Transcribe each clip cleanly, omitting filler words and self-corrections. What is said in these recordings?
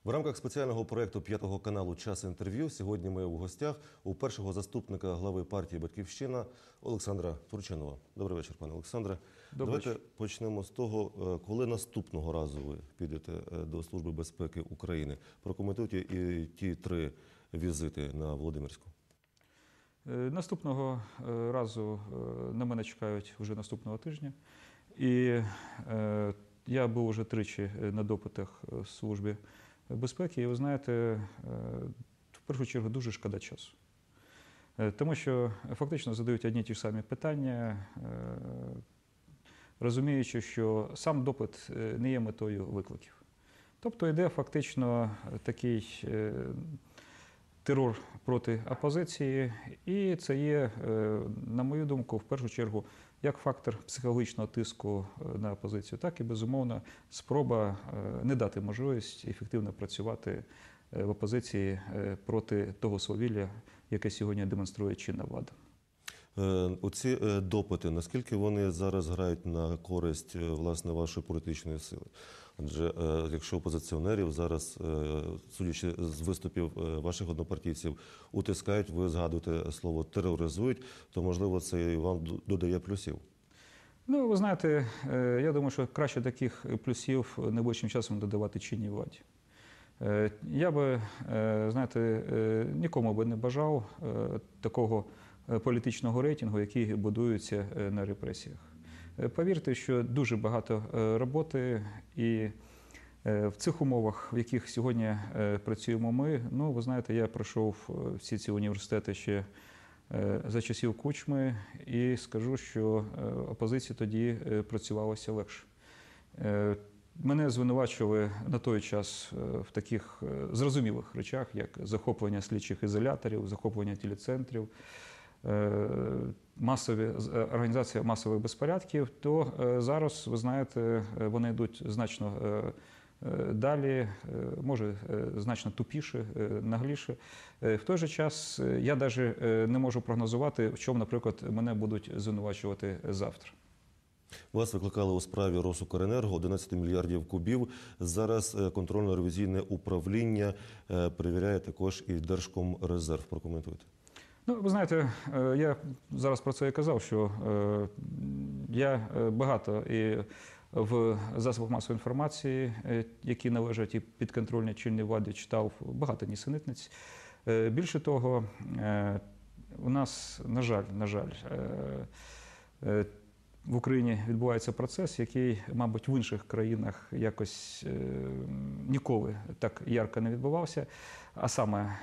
В рамках спеціального проєкту «П'ятого каналу. Час інтерв'ю» сьогодні ми в гостях у першого заступника глави партії «Батьківщина» Олександра Турчинова. Добрий вечір, пане Олександре. Давайте почнемо з того, коли наступного разу ви підете до Служби безпеки України. Прокоментуйте і ті 3 візити на Володимирську. Наступного разу на мене чекають вже наступного тижня. І я був вже тричі на допитах в Службі безпеки, і ви знаєте, в першу чергу дуже шкода часу. Тому що фактично задають одні й ті ж самі питання, розуміючи, що сам допит не є метою викликів. Тобто йде фактично такий терор проти опозиції, і це є, на мою думку, в першу чергу, як фактор психологічного тиску на опозицію, так і, безумовно, спроба не дати можливість ефективно працювати в опозиції проти того свавілля, яке сьогодні демонструє чинна влада. Оці допити, наскільки вони зараз грають на користь, власне, вашої політичної сили? Адже якщо опозиціонерів зараз, судячи з виступів ваших однопартійців, утискають, ви згадуєте слово «тероризують», то, можливо, це і вам додає плюсів? Ну, ви знаєте, я думаю, що краще таких плюсів найближчим часом додавати чинній владі. Я би, знаєте, нікому би не бажав такого політичного рейтингу, який будується на репресіях. Повірте, що дуже багато роботи, і в цих умовах, в яких сьогодні працюємо ми, ну, ви знаєте, я пройшов всі ці університети ще за часів Кучми, і скажу, що опозиції тоді працювалося легше. Мене звинувачували на той час в таких зрозумілих речах, як захоплення слідчих ізоляторів, захоплення телецентрів, організація масових безпорядків, то зараз, ви знаєте, вони йдуть значно далі, може, значно тупіше, нагліше. В той же час я навіть не можу прогнозувати, в чому, наприклад, мене будуть звинувачувати завтра. Вас викликали у справі Росукренерго, 11 мільярдів кубів. Зараз контрольно-ревізійне управління перевіряє також і Держкомрезерв. Прокоментуйте. Ну, ви знаєте, я зараз про це і казав, що я багато і в засобах масової інформації, які належать і підконтрольній чинній владі, читав багато нісенітниць. Більше того, у нас, на жаль, в Україні відбувається процес, який, мабуть, в інших країнах якось ніколи так ярко не відбувався, а саме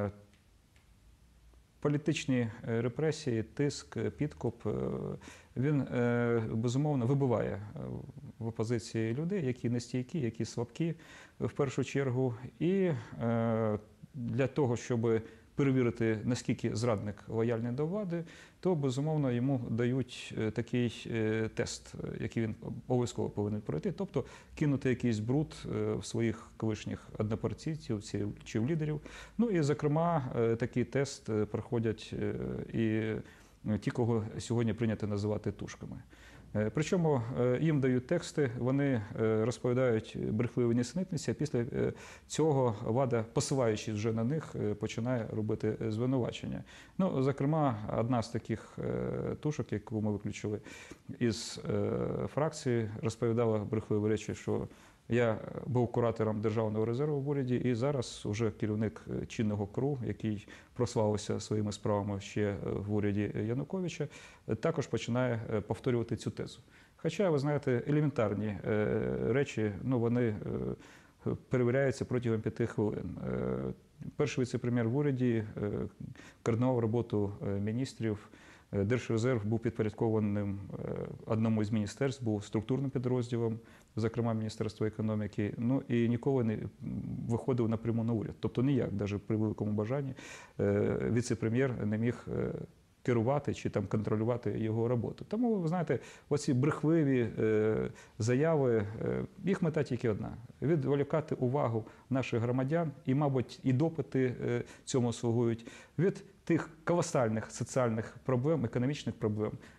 політичні репресії, тиск, підкуп, він, безумовно, вибиває в опозиції людей, які нестійкі, які слабкі, в першу чергу. І для того, щоб перевірити, наскільки зрадник лояльний до влади, то, безумовно, йому дають такий тест, який він обов'язково повинен пройти, тобто кинути якийсь бруд в своїх колишніх однопартійців чи в лідерів. Ну і, зокрема, такий тест проходять і ті, кого сьогодні прийнято називати тушками. Причому їм дають тексти, вони розповідають брехливі нісенітниці, а після цього влада, посилаючись вже на них, починає робити звинувачення. Ну, зокрема, одна з таких тушок, яку ми виключили із фракції, розповідала брехливі речі, що я був куратором Державного резерву в уряді, і зараз уже керівник чинного КРУ, який прославився своїми справами ще в уряді Януковича, також починає повторювати цю тезу. Хоча, ви знаєте, елементарні речі, ну, вони перевіряються протягом 5 хвилин. Перший віце-прем'єр в уряді координував роботу міністрів. Держрезерв був підпорядкованим одному із міністерств, був структурним підрозділом, зокрема Міністерства економіки, ну і ніколи не виходив напряму на уряд. Тобто ніяк, навіть при великому бажанні, віце-прем'єр не міг керувати чи там контролювати його роботу. Тому, ви знаєте, оці брехливі заяви, їх мета тільки одна – відволікати увагу наших громадян і, мабуть, і допити цьому слугують від тих колосальних соціальних проблем, економічних проблем,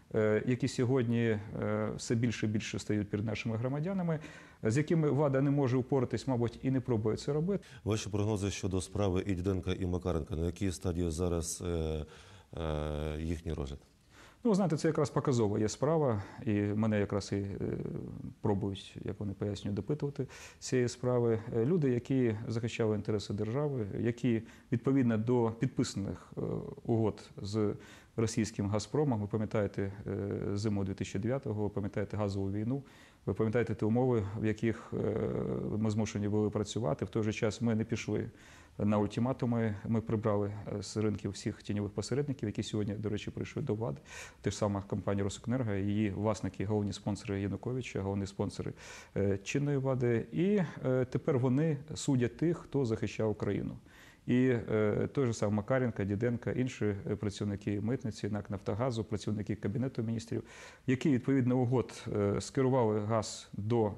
які сьогодні все більше і більше стають перед нашими громадянами, з якими влада не може упоратись, мабуть, і не пробує це робити. Ваші прогнози щодо справи і Діденка, і Макаренка, на якій стадії зараз їхній розгляд? Ну, знаєте, це якраз показова є справа, і мене якраз і пробують, як вони пояснюють, допитувати цієї справи. Люди, які захищали інтереси держави, які відповідно до підписаних угод з російським «Газпромом», ви пам'ятаєте зиму 2009-го, ви пам'ятаєте газову війну, ви пам'ятаєте ті умови, в яких ми змушені були працювати. В той же час ми не пішли на ультиматуми, ми прибрали з ринків всіх тіньових посередників, які сьогодні, до речі, прийшли до влади. Те ж саме компанія «Росукренерго», її власники, головні спонсори Януковича, головні спонсори чинної влади. І тепер вони судять тих, хто захищав Україну. І той же сам Макаренко, Діденко, інші працівники митниці, НАК «Нафтогазу», працівники Кабінету міністрів, які відповідно угод скерували газ до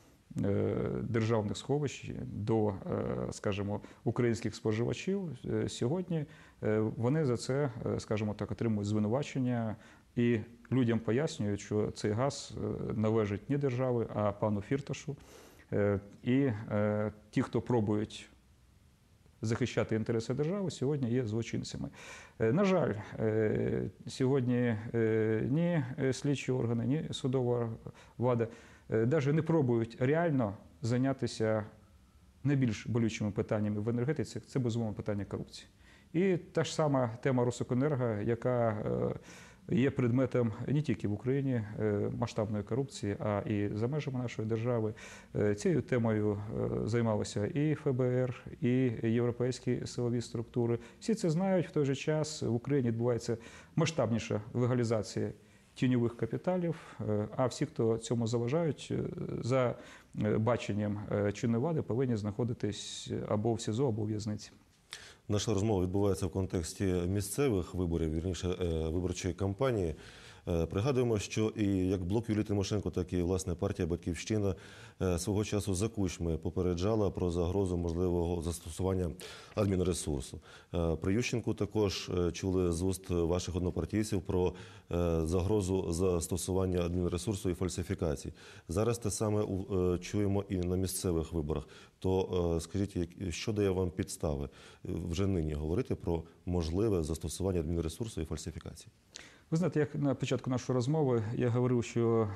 державних сховищ, до, скажімо, українських споживачів, сьогодні вони за це, скажімо так, отримують звинувачення і людям пояснюють, що цей газ належить не державі, а пану Фірташу. І ті, хто пробують захищати інтереси держави, сьогодні є злочинцями. На жаль, сьогодні ні слідчі органи, ні судова влада навіть не пробують реально зайнятися найбільш болючими питаннями в енергетиці. Це, безумовно, питання корупції. І та ж сама тема «Росукренерго», яка є предметом не тільки в Україні масштабної корупції, а і за межами нашої держави. Цією темою займалися і ФБР, і європейські силові структури. Всі це знають. В той же час в Україні відбувається масштабніша легалізація тіньових капіталів, а всі, хто цьому заважають, за баченням чинної влади повинні знаходитись або в СІЗО, або в в'язниці. Наша розмова відбувається в контексті місцевих виборів, вірніше, виборчої кампанії. Пригадуємо, що і як блок Юлії Тимошенко, так і, власне, партія «Батьківщина» свого часу за кучми попереджала про загрозу можливого застосування адмінресурсу. При Ющенку також чули з уст ваших однопартійців про загрозу застосування адмінресурсу і фальсифікацій. Зараз те саме чуємо і на місцевих виборах. То скажіть, що дає вам підстави вже нині говорити про можливе застосування адмінресурсу і фальсифікацій? Ви знаєте, як на початку нашої розмови я говорив, що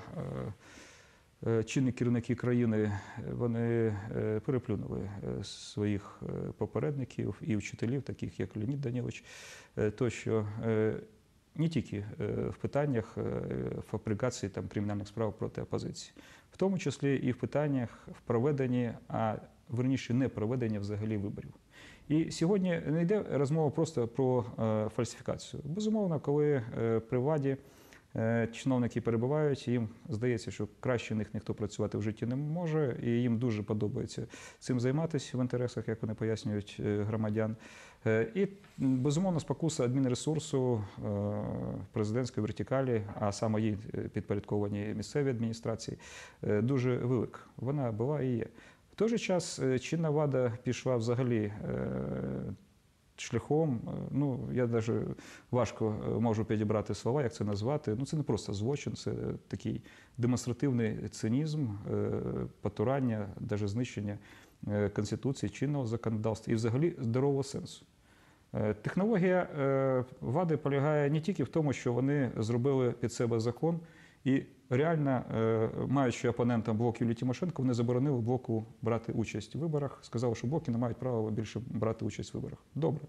чинні керівники країни, вони переплюнули своїх попередників і вчителів, таких як Леонід Данилович, тощо не тільки в питаннях фабрикації кримінальних справ проти опозиції, в тому числі і в питаннях в проведенні, а верніше не проведення взагалі виборів. І сьогодні не йде розмова просто про фальсифікацію. Безумовно, коли при владі чиновники перебувають, їм здається, що краще них ніхто працювати в житті не може, і їм дуже подобається цим займатися в інтересах, як вони пояснюють, громадян. І, безумовно, спокуса адмінресурсу президентської вертикалі, а саме їй підпорядковані місцеві адміністрації, дуже велика. Вона була і є. В той же час чинна влада пішла взагалі шляхом, я навіть важко можу підібрати слова, як це назвати. Це не просто злочин, це такий демонстративний цинізм, потурання, навіть знищення Конституції, чинного законодавства і взагалі здорового сенсу. Технологія влади полягає не тільки в тому, що вони зробили під себе закон, і реально, маючи опонентом блок Юлії Тимошенко, вони заборонили блоку брати участь в виборах, сказали, що блоки не мають права більше брати участь в виборах. Добре.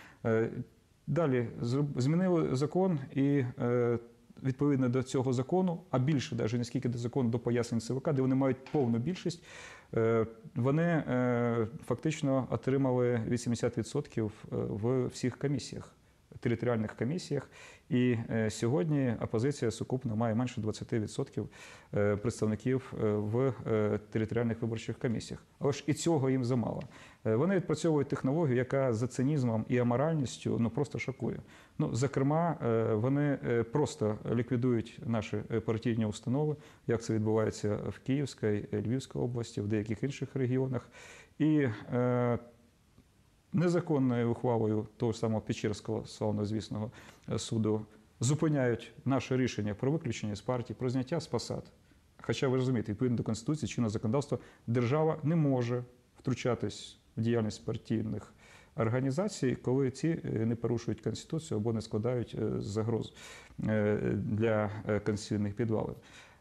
Далі змінили закон і відповідно до цього закону, а більше, навіть не скільки до закону, до пояснень ЦВК, де вони мають повну більшість, вони фактично отримали 80% в всіх комісіях, територіальних комісіях. І сьогодні опозиція сукупно має менше 20% представників в територіальних виборчих комісіях. Але ж і цього їм замало. Вони відпрацьовують технологію, яка за цинізмом і аморальністю просто шокує. Зокрема, вони просто ліквідують наші партійні установи, як це відбувається в Київській, Львівській області, в деяких інших регіонах. І незаконною ухвалою того ж самого Печерського славнозвісного суду зупиняють наше рішення про виключення з партії, про зняття з посад. Хоча ви розумієте, відповідно до Конституції, чинного законодавства, держава не може втручатись в діяльність партійних організацій, коли ці не порушують Конституцію або не складають загроз для конституційних підвалин.